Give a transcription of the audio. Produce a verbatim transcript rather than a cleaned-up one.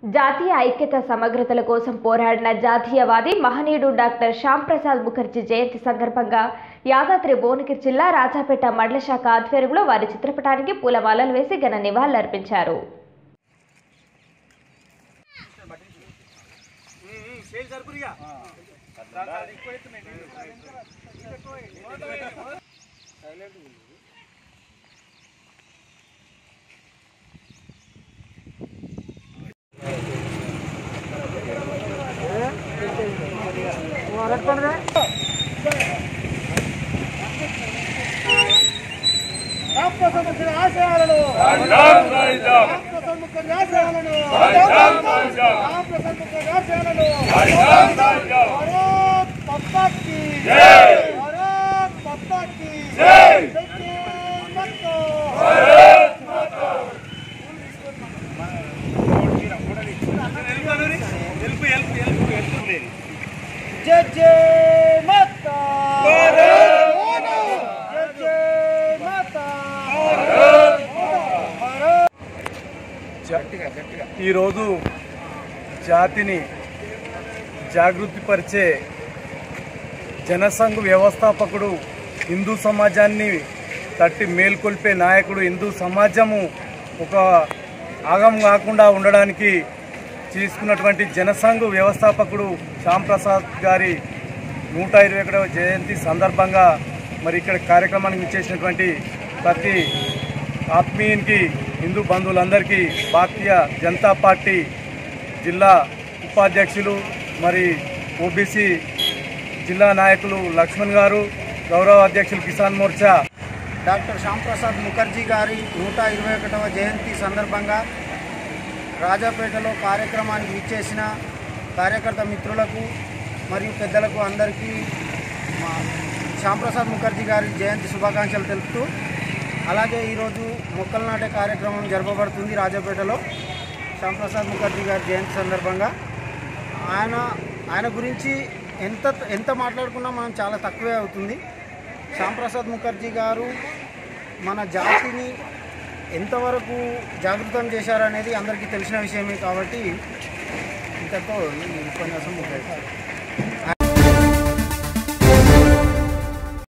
జాతీయ ఐక్యత సమగ్రతల కోసం పోరాడిన జాతీయవాది మహనీయుడు డాక్టర్ శ్యామ్ ప్రసాద్ ముఖర్జీ జయంతి సందర్భంగా యాదాద్రి భువనగిరి జిల్లా రాజాపేట మండల శాఖ ఆధ్వర్యంలో వారి చిత్రపటానికి పూలమాలలు వేసి ఘన నివాళులర్పించారు. जय जय माता जय जय माता ఈరోజు జాతిని జాగృతిపరిచే జనసంఘ్ వ్యవస్థాపకుడు, హిందూ సమాజాన్ని తట్టి మేల్కొల్పే నాయకుడు, హిందూ సమాజము ఒక ఆగం కాకుండా ఉండడానికి తీసుకున్నటువంటి జనసంఘ్ వ్యవస్థాపకుడు శ్యామ్ ప్రసాద్ గారి నూట ఇరవై ఒకటవ జయంతి సందర్భంగా మరి ఇక్కడ కార్యక్రమానికి ఇచ్చేసినటువంటి ప్రతి ఆత్మీయునికి, హిందూ బంధువులందరికీ భారతీయ జనతా పార్టీ జిల్లా ఉపాధ్యక్షులు మరి ఓబీసీ జిల్లా నాయకులు లక్ష్మణ్ గారు, గౌరవ అధ్యక్షులు కిసాన్ మోర్చా డాక్టర్ శ్యామ్ ప్రసాద్ ముఖర్జీ గారి నూట ఇరవై ఒకటవ జయంతి సందర్భంగా రాజాపేటలో కార్యక్రమానికి విచ్చేసిన కార్యకర్త మిత్రులకు మరియు పెద్దలకు అందరికీ మా శ్యామ్ ప్రసాద్ ముఖర్జీ గారి జయంతి శుభాకాంక్షలు తెలుపుతూ, అలాగే ఈరోజు మొక్కలు నాటే కార్యక్రమం జరపబడుతుంది రాజాపేటలో శ్యామ్ ప్రసాద్ ముఖర్జీ గారి జయంతి సందర్భంగా. ఆయన ఆయన గురించి ఎంత ఎంత మాట్లాడుకున్నా మనం చాలా తక్కువే అవుతుంది. శ్యామ్ ప్రసాద్ ముఖర్జీ గారు మన జాతిని ఎంతవరకు జాగృతం చేశారనేది అందరికీ తెలిసిన విషయమే కాబట్టి ఇంతతో ఈ ఉపన్యాసం ముఖ్యం.